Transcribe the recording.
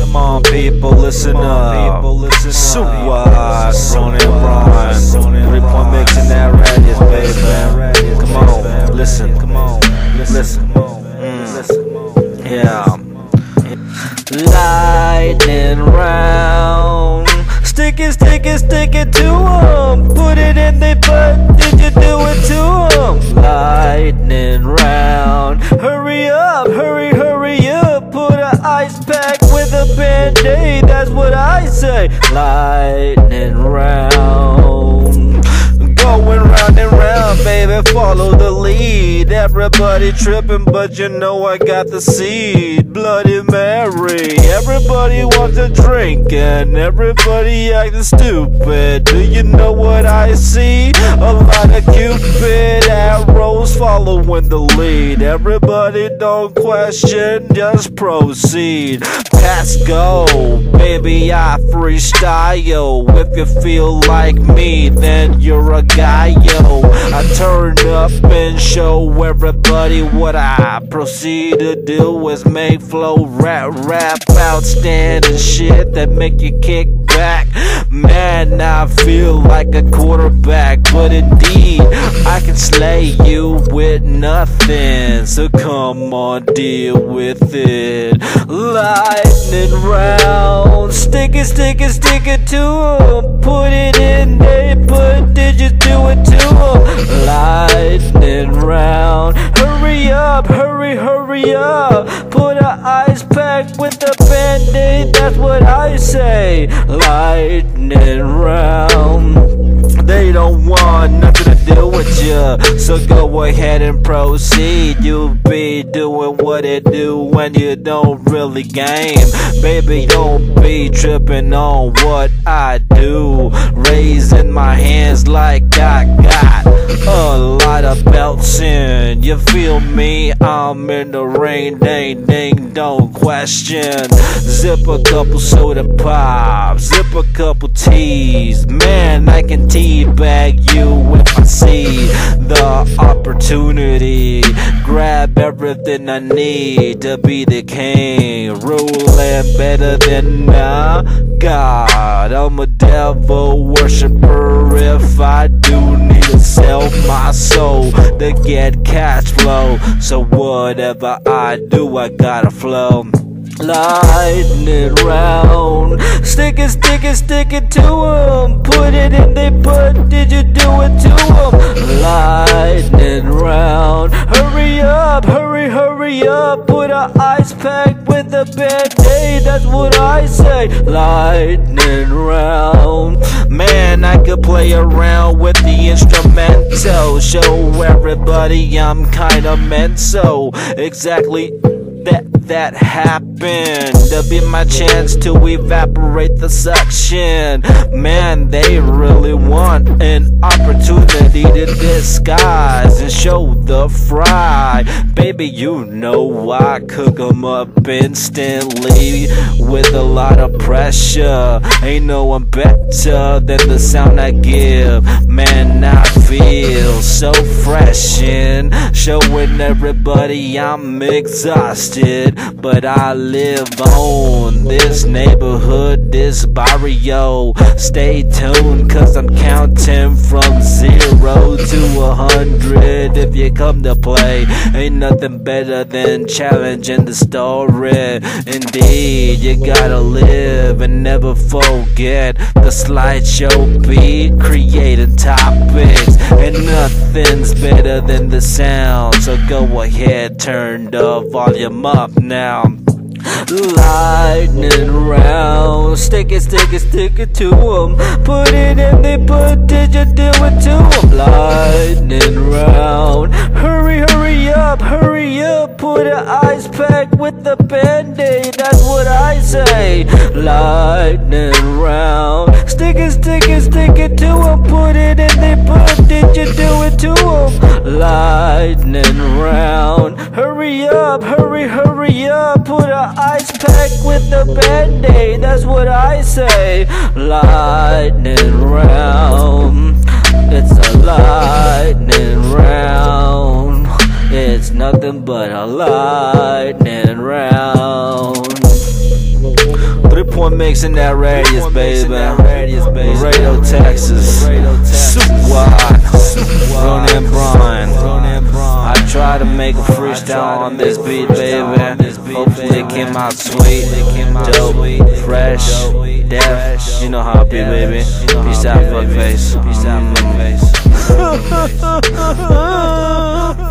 Come on, people, listen up. Suicide, Ron and Ron. 3-point mix in that radius, baby. Come on, listen. Listen. Yeah. Lightning round. Stick it to 'em. Put it in their butt. Did you do it to 'em? Lightning round. Hurry up, hurry up. Put an ice pack with a band-aid. That's what I say. Lightning round. Going round and round, baby, follow the lead. Everybody tripping, but you know I got the seed. Bloody Mary, everybody wants a drink and everybody acting stupid. Do you know what I see? A lot of Cupid arrows following the lead. Everybody don't question, just proceed. Pass go, baby, I freestyle. If you feel like me, then you're a guy, yo. I turn up and show everybody what I proceed to do is make flow, rap, outstanding shit that make you kick back. Man, I feel like a quarterback, but indeed I can slay you with nothing. So come on, deal with it. Lightning round. Stick it to 'em. Put it in they put. Did you do it to 'em? Lightning round. Hurry up, hurry up. Put an ice pack with a band-aid. That's what I say. Lightning round. They don't want nothing to do with you, so go ahead and proceed. You'll be doing what it do when you don't really game. Baby, don't be tripping on what I do. Raising my hands like I got a lot of belts in. You feel me? I'm in the ring, ding ding, don't question. Zip a couple soda pops, zip a couple teas. Man, I can teabag you if I see the opportunity. Grab everything I need to be the king, ruling better than God. I'm a devil worshiper. If I do need to sell my soul to get cash flow, so whatever I do, I gotta flow. Lightning round. Stick it to 'em. Put it in their butt. Did you do it to 'em? Lightning round. Hurry up, hurry up. Put an ice pack with a band-aid. That's what I say. Lightning round. Man, I could play around with the instrumental. Show everybody I'm kinda mental. Exactly that happened to be my chance to evaporate the suction. Man, they really want an opportunity to disguise and show the fry. Baby, you know I cook 'em up instantly with a lot of pressure. Ain't no one better than the sound I give. Man, I feel so fresh and showing everybody I'm exhausted, but I live on this neighborhood, this barrio. Stay tuned, cause I'm counting from 0 to 100. If you come to play, ain't nothing better than challenging the story. Indeed, you gotta live and never forget the slideshow beat, creating topics, and nothing's better than the sound. So go ahead, turn the volume up now. Lightning round. Stick it to 'em. Put it in their butt. Did you do it to 'em? Lightning round. Hurry up. Put an ice pack with a band-aid. That's what I say. Lightning round. Stick it to 'em. Put it in their butt. Did you do it to 'em? Lightning round. Hurry up. Put an ice pack with a band-aid. That's what I say. Lightning round. It's a lightning round. It's nothing but a lightning round. one mixing that radius, baby. Radio, Texas. Ronan Brian. I try to make a freestyle on this beat, baby. Hopefully it came out sweet, dope, fresh, deaf. You know how I be, baby. Peace out, fuckface. Peace out, fuckface.